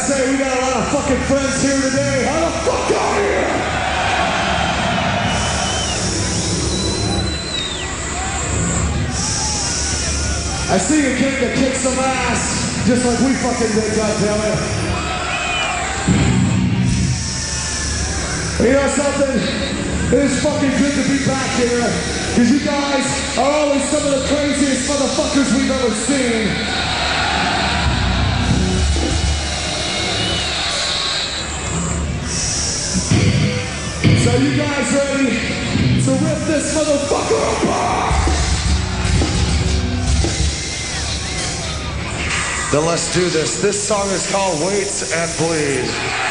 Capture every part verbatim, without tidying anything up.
say, we got a lot of fucking friends here today. How the fuck are you? I see you came to kick some ass, just like we fucking did, goddammit. You know something? It is fucking good to be back here, because you guys are always some of the craziest motherfuckers we've ever seen. So you guys ready to rip this motherfucker apart? Then let's do this. This song is called Wait and Bleed.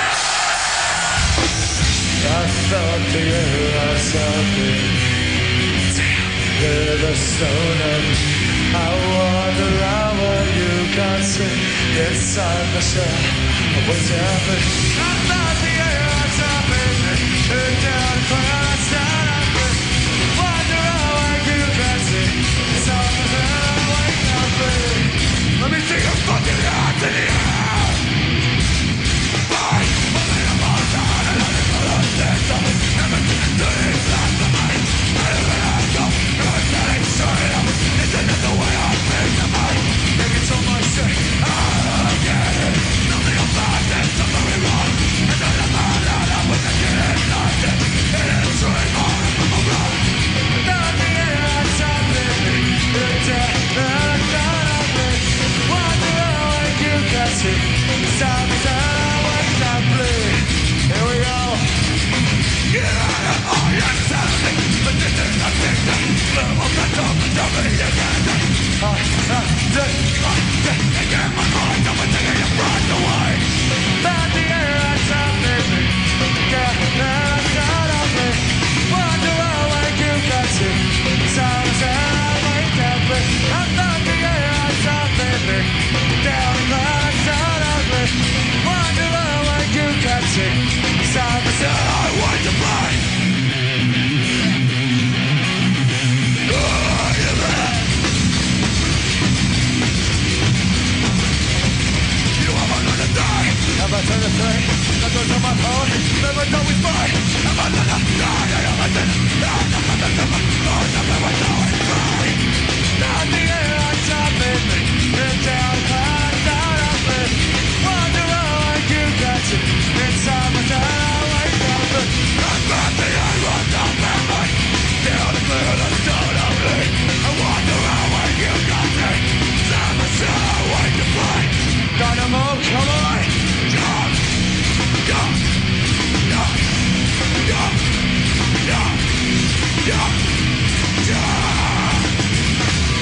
I felt the air, I felt it. With a stone and I wander around where you can see inside the shell. Wait and bleed. I felt the air, I felt it. Turn down and put on a stand up and wander around where you can see inside the shell. Wait and bleed. Let me see your fucking hands in the air.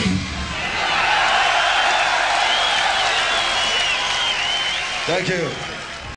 Thank you.